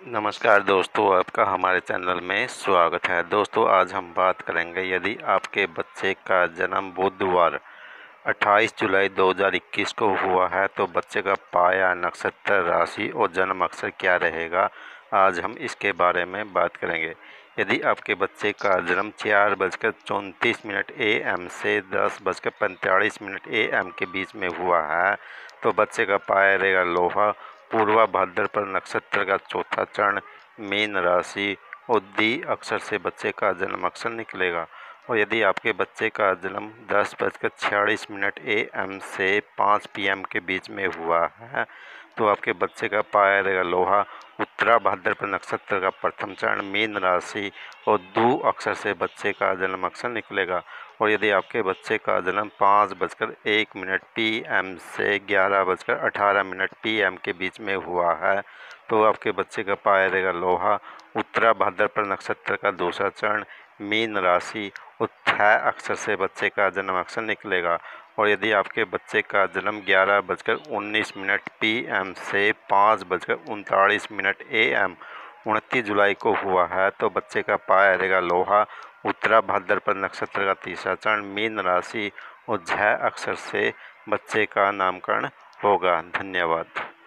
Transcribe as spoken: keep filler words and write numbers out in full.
नमस्कार दोस्तों, आपका हमारे चैनल में स्वागत है। दोस्तों, आज हम बात करेंगे यदि आपके बच्चे का जन्म बुधवार अट्ठाईस जुलाई दो हज़ार इक्कीस को हुआ है तो बच्चे का पाया, नक्षत्र, राशि और जन्म अक्षर क्या रहेगा। आज हम इसके बारे में बात करेंगे। यदि आपके बच्चे का जन्म चार बजकर चौंतीस मिनट ए एम से दस बजकर पैंतालीस मिनट ए एम के बीच में हुआ है तो बच्चे का पाया रहेगा लोहा। पूर्वा भाद्रपद नक्षत्र का चौथा चरण, मीन राशि और दी अक्षर से बच्चे का जन्म अक्षर निकलेगा। और यदि आपके बच्चे का जन्म दस बजकर छियालीस मिनट ए एम से पाँच पी एम के बीच में हुआ है तो आपके बच्चे का पाया रहेगा लोहा। उत्तरा भाद्रपद नक्षत्र का प्रथम चरण, मीन राशि और दू अक्षर से बच्चे का जन्म अक्षर निकलेगा। और यदि आपके बच्चे का जन्म पाँच बजकर एक मिनट पी एम से ग्यारह बजकर अठारह मिनट पी एम के बीच में हुआ है तो आपके बच्चे का पाया रहेगा लोहा। उत्तरा भाद्रपद नक्षत्र का दूसरा चरण, मीन राशि और थ अक्षर से बच्चे का जन्म अक्षर निकलेगा। और यदि आपके बच्चे का जन्म ग्यारह बजकर उन्नीस मिनट पी एम से पाँच बजकर उनतालीस मिनट ए एम उनतीस जुलाई को हुआ है तो बच्चे का पाया रहेगा लोहा। उत्तरा भाद्रपद नक्षत्र का तीसरा चरण, मीन राशि और झ अक्षर से बच्चे का नामकरण होगा। धन्यवाद।